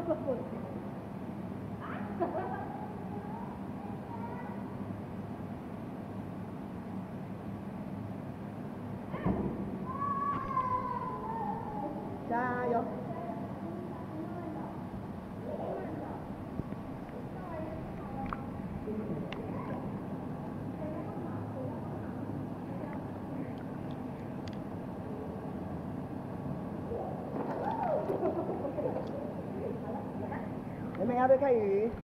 加油！你们要不要看鱼？